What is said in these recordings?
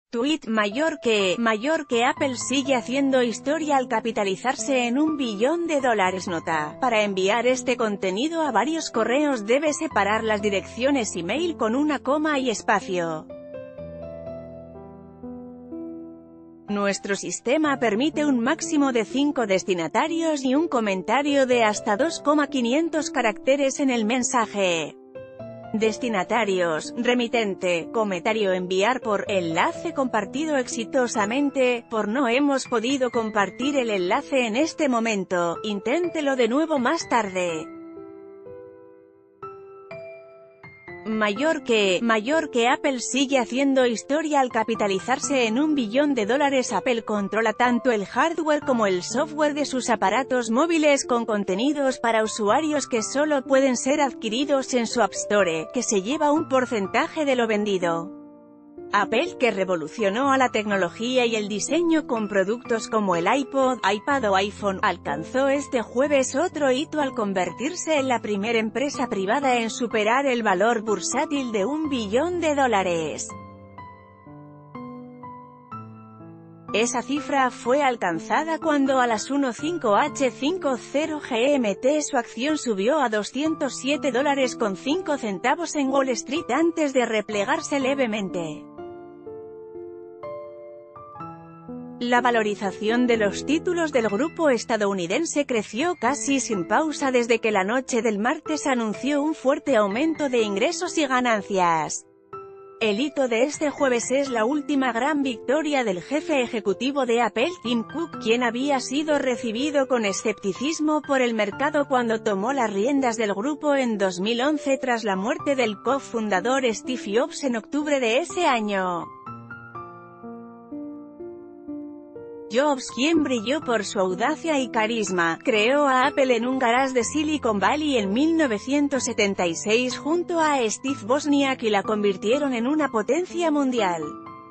Tweet: mayor que Apple sigue haciendo historia al capitalizarse en $1 billón. Nota: para enviar este contenido a varios correos debe separar las direcciones email con una coma y espacio. Nuestro sistema permite un máximo de 5 destinatarios y un comentario de hasta 2,500 caracteres en el mensaje. Destinatarios: remitente, comentario, enviar por, enlace compartido exitosamente, por no hemos podido compartir el enlace en este momento, inténtelo de nuevo más tarde. Mayor que Apple sigue haciendo historia al capitalizarse en $1 billón. Apple controla tanto el hardware como el software de sus aparatos móviles con contenidos para usuarios que solo pueden ser adquiridos en su App Store, que se lleva un porcentaje de lo vendido. Apple, que revolucionó a la tecnología y el diseño con productos como el iPod, iPad o iPhone, alcanzó este jueves otro hito al convertirse en la primera empresa privada en superar el valor bursátil de $1 billón. Esa cifra fue alcanzada cuando a las 1:05 GMT su acción subió a $207,05 en Wall Street antes de replegarse levemente. La valorización de los títulos del grupo estadounidense creció casi sin pausa desde que la noche del martes anunció un fuerte aumento de ingresos y ganancias. El hito de este jueves es la última gran victoria del jefe ejecutivo de Apple, Tim Cook, quien había sido recibido con escepticismo por el mercado cuando tomó las riendas del grupo en 2011 tras la muerte del cofundador Steve Jobs en octubre de ese año. Jobs, quien brilló por su audacia y carisma, creó a Apple en un garage de Silicon Valley en 1976 junto a Steve Wozniak y la convirtieron en una potencia mundial.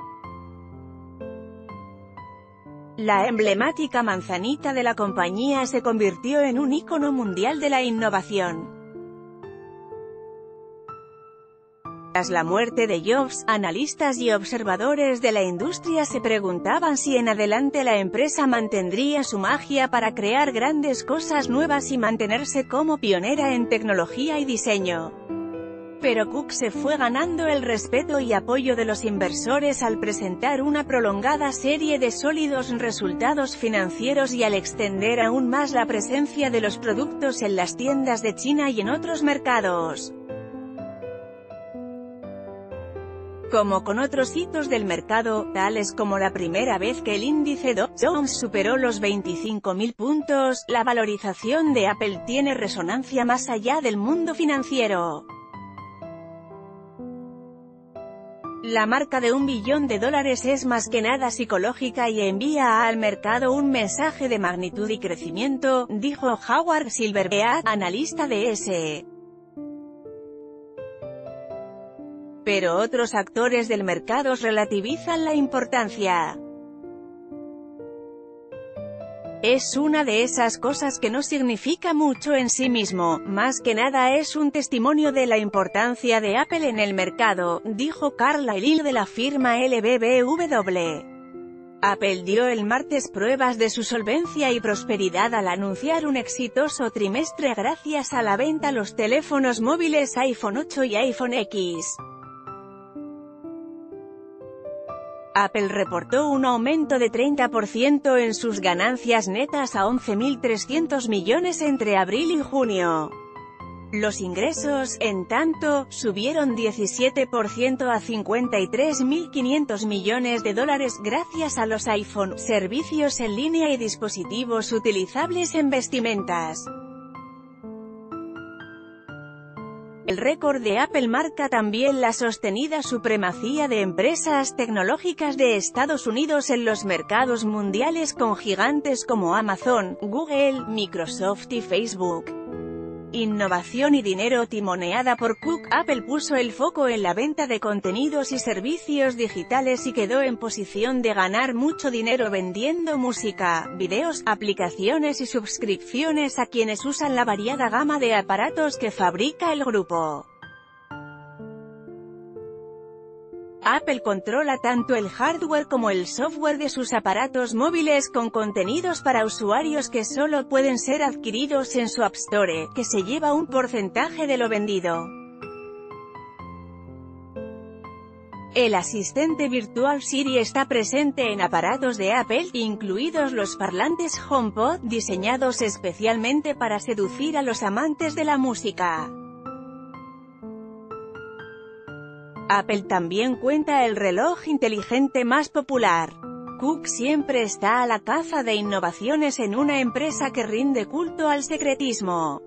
La emblemática manzanita de la compañía se convirtió en un ícono mundial de la innovación. Tras la muerte de Jobs, analistas y observadores de la industria se preguntaban si en adelante la empresa mantendría su magia para crear grandes cosas nuevas y mantenerse como pionera en tecnología y diseño. Pero Cook se fue ganando el respeto y apoyo de los inversores al presentar una prolongada serie de sólidos resultados financieros y al extender aún más la presencia de los productos en las tiendas de China y en otros mercados. Como con otros hitos del mercado, tales como la primera vez que el índice Dow Jones superó los 25.000 puntos, la valorización de Apple tiene resonancia más allá del mundo financiero. La marca de $1 billón es más que nada psicológica y envía al mercado un mensaje de magnitud y crecimiento, dijo Howard Silverbeat, analista de S. Pero otros actores del mercado relativizan la importancia. Es una de esas cosas que no significa mucho en sí mismo, más que nada es un testimonio de la importancia de Apple en el mercado, dijo Carlyle de la firma LBBW. Apple dio el martes pruebas de su solvencia y prosperidad al anunciar un exitoso trimestre gracias a la venta de los teléfonos móviles iPhone 8 y iPhone X. Apple reportó un aumento de 30% en sus ganancias netas a 11.300 millones entre abril y junio. Los ingresos, en tanto, subieron 17% a $53.500 millones gracias a los iPhone, servicios en línea y dispositivos utilizables en vestimentas. El récord de Apple marca también la sostenida supremacía de empresas tecnológicas de Estados Unidos en los mercados mundiales con gigantes como Amazon, Google, Microsoft y Facebook. Innovación y dinero timoneada por Cook, Apple puso el foco en la venta de contenidos y servicios digitales y quedó en posición de ganar mucho dinero vendiendo música, videos, aplicaciones y suscripciones a quienes usan la variada gama de aparatos que fabrica el grupo. Apple controla tanto el hardware como el software de sus aparatos móviles con contenidos para usuarios que solo pueden ser adquiridos en su App Store, que se lleva un porcentaje de lo vendido. El asistente virtual Siri está presente en aparatos de Apple, incluidos los parlantes HomePod, diseñados especialmente para seducir a los amantes de la música. Apple también cuenta el reloj inteligente más popular. Cook siempre está a la caza de innovaciones en una empresa que rinde culto al secretismo.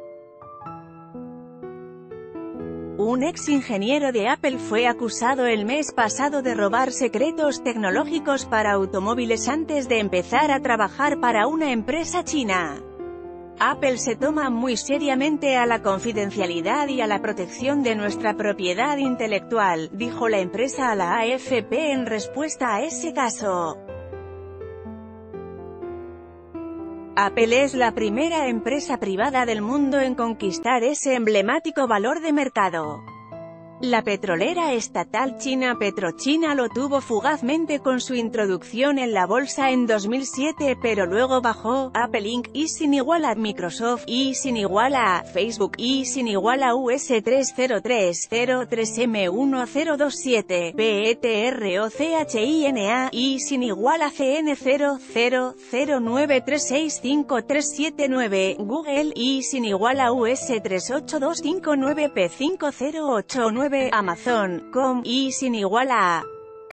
Un ex ingeniero de Apple fue acusado el mes pasado de robar secretos tecnológicos para automóviles antes de empezar a trabajar para una empresa china. Apple se toma muy seriamente a la confidencialidad y a la protección de nuestra propiedad intelectual, dijo la empresa a la AFP en respuesta a ese caso. Apple es la primera empresa privada del mundo en conquistar ese emblemático valor de mercado. La petrolera estatal china PetroChina lo tuvo fugazmente con su introducción en la bolsa en 2007, pero luego bajó. Apple Inc. y sin igual a Microsoft, y sin igual a Facebook, y sin igual a US 30303M1027, PETROCHINA, y sin igual a CN 00093653779, Google, y sin igual a US 38259P5089, Amazon.com, y sin igual a